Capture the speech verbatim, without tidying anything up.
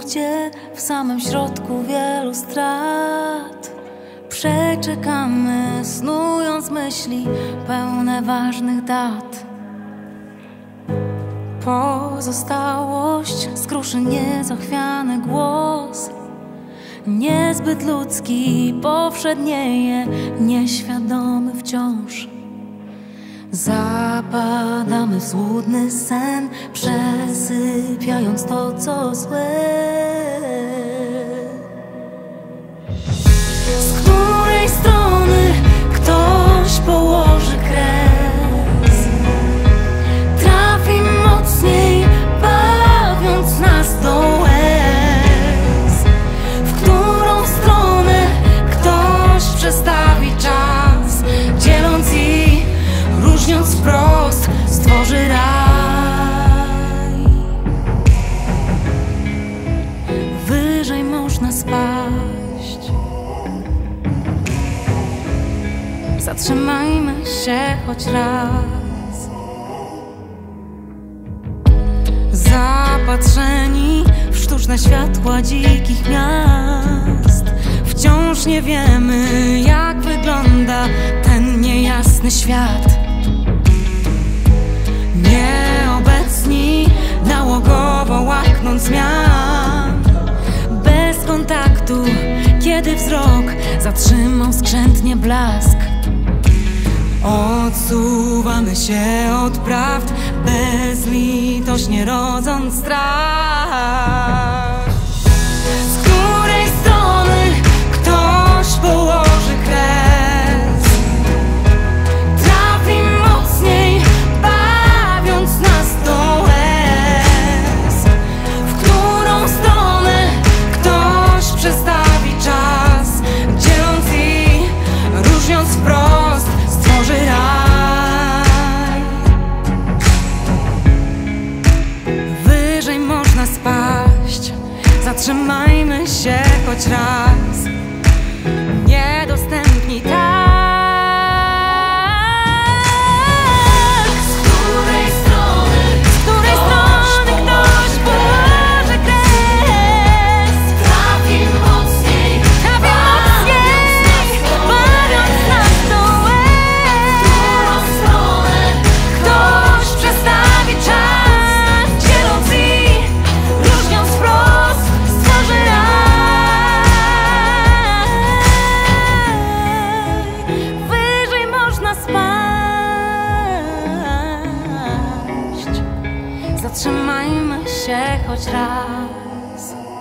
gdzie w samym środku wielu strat przeczekamy, snując myśli pełne ważnych dat. Pozostałość skruszy niezachwiany głos, niezbyt ludzki powszednieje, nieświadomy wciąż. Zapadamy w złudny sen, przesypiając to, co złe. Z której strony ktoś położy kres, trafi mocniej, bawiąc nas do łez. W którą stronę ktoś przestawi czas, dzieląc i różniąc wprost, stworzy raj. Wyżej można spaść. Zatrzymajmy się choć raz. Zapatrzeni w sztuczne światła dzikich miast, wciąż nie wiemy, jak wygląda ten niejasny świat. Nieobecni, nałogowo łaknąc zmian, bez kontaktu, kiedy wzrok zatrzymał skrzętnie blask. Odsuwamy się od prawd, bezlitośnie rodząc strach. Z której strony ktoś położy kres, trafi mocniej, bawiąc nas do łez. W którą stronę ktoś przestawi czas, dzieląc i różniąc wprost, stworzy raj. Wyżej można spaść. Zatrzymajmy się choć raz. Niedostępni tak. Z której strony, z której strony ktoś położy kres, trafi mocniej, trafi mocniej, bawiąc nas do łez. W którą stronę ktoś przestawi czas, dzieląc i różniąc wprost, stworzy raj. Wyżej można spaść. Zatrzymajmy się choć raz.